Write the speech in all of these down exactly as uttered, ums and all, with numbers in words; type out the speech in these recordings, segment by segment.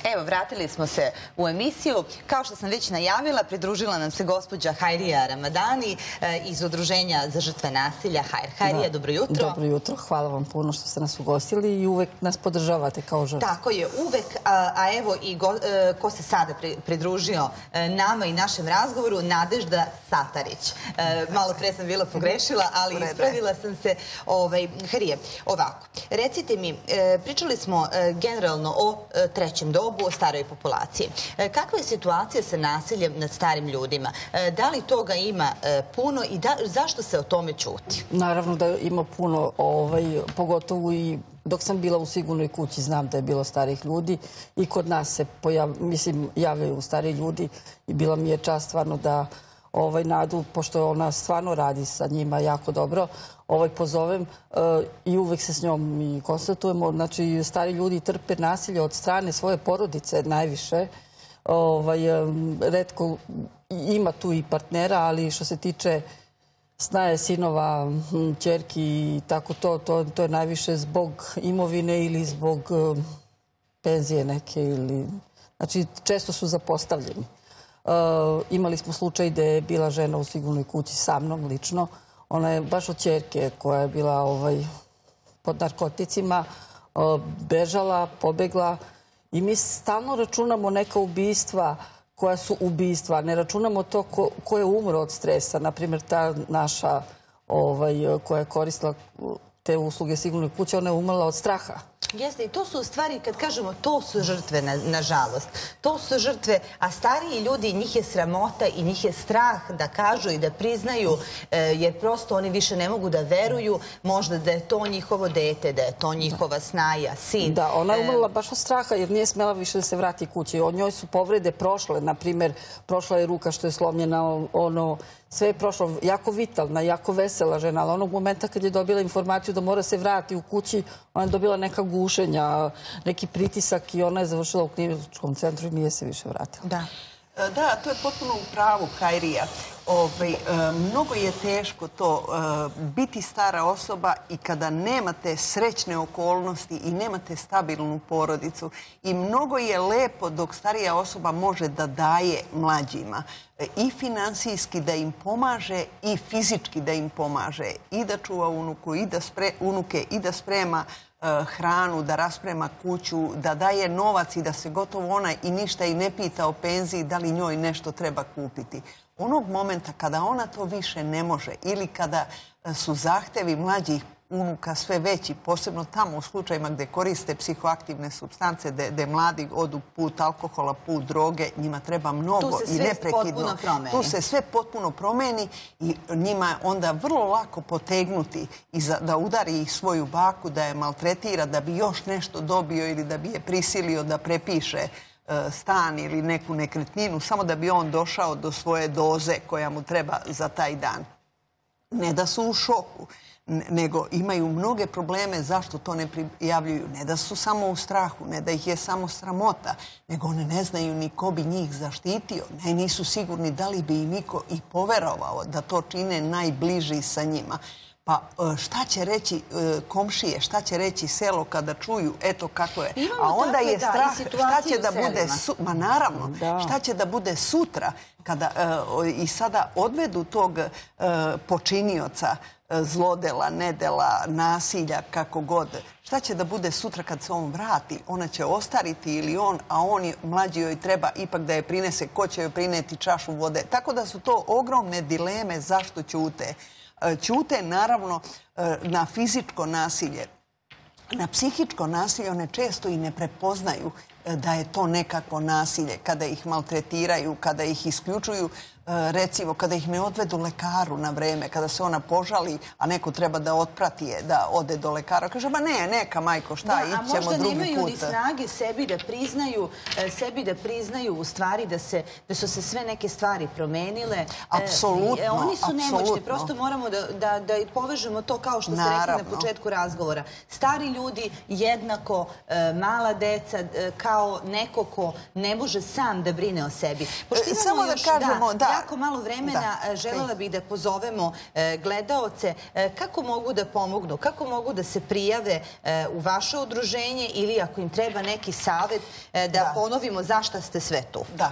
Evo, vratili smo se u emisiju. Kao što sam već najavila, pridružila nam se gospođa Hajrija Ramadani iz Udruženja za žrtve nasilja Hajr. Hajrija, dobro jutro. Dobro jutro. Hvala vam puno što ste nas ugostili i uvek nas podržavate kao žrtve. Tako je, uvek. A evo i ko se sada pridružio nama i našem razgovoru, Nadežda Satarić. Malo pre sam bila pogrešila, ali ispravila sam se. Hajrije, ovako, recite mi, pričali smo generalno o trećem dobu, o staroj populaciji. Kakva je situacija sa nasiljem nad starim ljudima? Da li toga ima puno i zašto se o tome ćuti? Naravno da ima puno, pogotovo i dok sam bila u Sigurnoj kući znam da je bilo starih ljudi i kod nas se javljaju stari ljudi i bila mi je čast stvarno da Nadu, pošto ona stvarno radi sa njima jako dobro, pozovem i uvek se s njom i konstatujemo. Znači, stari ljudi trpe nasilje od strane svoje porodice najviše. Retko ima tu i partnera, ali što se tiče snaje sinova, ćerki i tako to, to je najviše zbog imovine ili zbog penzije neke. Znači, često su zapostavljeni. Imali smo slučaj gde je bila žena u Sigurnoj kući sa mnom lično. Ona je baš od ćerke koja je bila pod narkoticima, bežala, pobegla i mi stalno računamo neka ubistva koja su ubistva. Ne računamo to ko je umro od stresa. Naprimjer, ta naša koja je koristila te usluge Sigurnoj kuće, ona je umrla od straha. Jeste, i to su u stvari, kad kažemo, to su žrtve, nažalost. To su žrtve, a stariji ljudi, njih je sramota i njih je strah da kažu i da priznaju, jer prosto oni više ne mogu da veruju možda da je to njihovo dete, da je to njihova snaja, sin. Da, ona je umrla baš od straha jer nije smela više da se vrati kući. Od njoj su povrede prošle, na primjer, prošla je ruka što je slomljena, ono, sve je prošlo, jako vitalna, jako vesela žena, ali onog momenta kad je dobila informaciju da mora se vrati u kući, ona je dobila neka gušenja, neki pritisak i ona je završila u kliničkom centru i nije se više vratila. Da. Da, to je potpuno u pravu, Hajrija. Mnogo je teško to biti stara osoba i kada nemate srećne okolnosti i nemate stabilnu porodicu. I mnogo je lepo dok starija osoba može da daje mlađima i finansijski da im pomaže i fizički da im pomaže i da čuva unuke i da sprema hranu, da rasprema kuću, da daje novac i da se gotovo ona i ništa i ne pita o penziji da li njoj nešto treba kupiti. Onog momenta kada ona to više ne može ili kada su zahtevi mlađih unuka sve veći, posebno tamo u slučajima gde koriste psihoaktivne supstance, gde mladi odu put alkohola, put droge, njima treba mnogo i neprekidno. Tu se sve potpuno promeni i njima je onda vrlo lako potegnuti i da udari ih svoju baku, da je maltretira, da bi još nešto dobio ili da bi je prisilio da prepiše stan ili neku nekretninu, samo da bi on došao do svoje doze koja mu treba za taj dan. Ne da su u šoku, nego imaju mnoge probleme zašto to ne prijavljuju. Ne da su samo u strahu, ne da ih je samo sramota, nego one ne znaju ni ko bi njih zaštitio. Ne, nisu sigurni da li bi im niko i poverovao da to čine najbliži sa njima. Pa šta će reći komšije, šta će reći selo kada čuju eto kako je. A onda je strah šta će da bude, ma naravno, šta će da bude sutra kada i sada odvedu tog počinioca zlodela, nedela, nasilja, kako god. Šta će da bude sutra kad se on vrati? Ona će ostariti ili on, a on mlađi joj treba ipak da je prinese, ko će joj prineti čašu vode. Tako da su to ogromne dileme zašto ćute. Ćute naravno na fizičko nasilje. Na psihičko nasilje one često i ne prepoznaju da je to nekako nasilje. Kada ih maltretiraju, kada ih isključuju, recimo kada ih ne odvedu lekaru na vreme, kada se ona požali, a neko treba da otprati je, da ode do lekara. Kaže, ba ne, neka majko, šta, ićemo drugi put. A možda nemaju ni snage sebi da priznaju, sebi da priznaju u stvari da su se sve neke stvari promenile. Apsolutno. Oni su nemoćni, prosto moramo da povežemo to kao što ste rekli na početku razgovora. Stari ljudi jednako, mala deca, kao neko ko ne može sam da brine o sebi. Samo da kažemo, da, jako malo vremena, želela bih da pozovemo gledaoce kako mogu da pomognu, kako mogu da se prijave u vaše udruženje ili ako im treba neki savjet da ponovimo zašto ste sve tu. Da.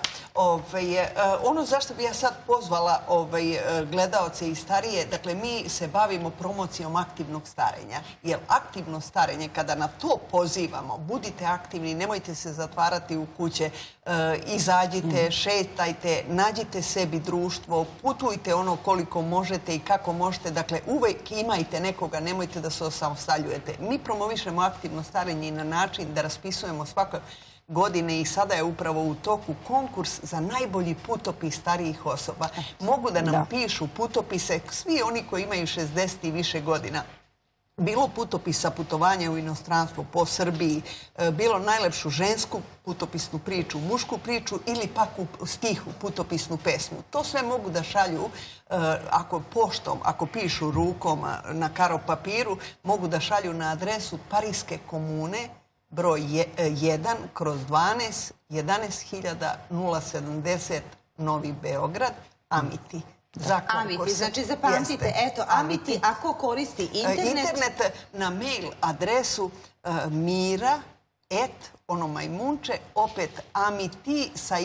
Ono zašto bi ja sad pozvala gledaoce i starije, dakle mi se bavimo promocijom aktivnog starenja. Jer aktivno starenje, kada na to pozivamo, budite aktivni, nemojte se zatvarati u kuće, izađite, šetajte, nađite sebi društvo, putujte ono koliko možete i kako možete. Dakle, uvek imajte nekoga, nemojte da se osamostaljujete. Mi promovišemo aktivno starenje na način da raspisujemo svake godine i sada je upravo u toku konkurs za najbolji putopis starijih osoba. Mogu da nam pišu putopise svi oni koji imaju šezdeset i više godina. Bilo putopisa putovanja u inostranstvo po Srbiji, bilo najlepšu žensku putopisnu priču, mušku priču ili pak u stihu putopisnu pesmu. To sve mogu da šalju ako poštom, ako pišu rukom na karo papiru, mogu da šalju na adresu Pariske komune, broj jedan kroz dvanaest, jedanaest hiljada nula sedamdeset Novi Beograd, Amiti. Amiti, znači zapamtite, eto, Amiti, ako koristi internet... Internet na mail adresu mira et ono majmunče, opet amiti sa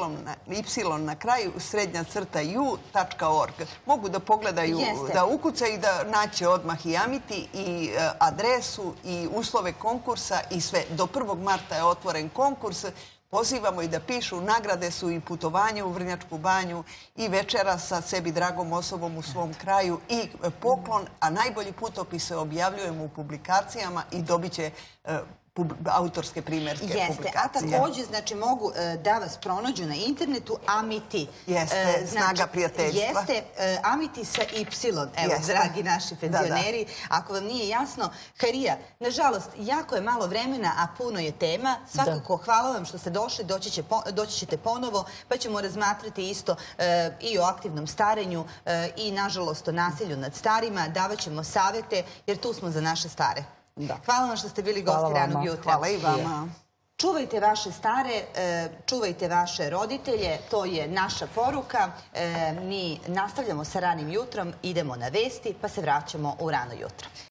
y na kraju, srednja crta ju tačka org. Mogu da pogledaju, da ukucaju i da naće odmah i Amiti i adresu i uslove konkursa i sve. Do prvog marta je otvoren konkurs. Pozivamo i da pišu, nagrade su i putovanje u Vrnjačku banju i večera sa sebi dragom osobom u svom kraju i poklon, a najbolji putopise objavljujemo u publikacijama i dobit će autorske primjerske publikacije. Jeste, a također, znači, mogu da vas pronađu na internetu Amiti. Jeste, snaga prijateljstva. Jeste, Amiti sa Y, evo, dragi naši penzioneri. Ako vam nije jasno, Hairija, nažalost, jako je malo vremena, a puno je tema. Svakako, hvala vam što ste došli, doći ćete ponovo, pa ćemo razmatrati isto i o aktivnom starenju i, nažalost, o nasilju nad starima. Davat ćemo savjete, jer tu smo za naše stare. Hvala vam što ste bili gosti ranog jutra. Hvala i vama. Čuvajte vaše stare, čuvajte vaše roditelje, to je naša poruka. Mi nastavljamo sa ranim jutrom, idemo na vesti, pa se vraćamo u rano jutro.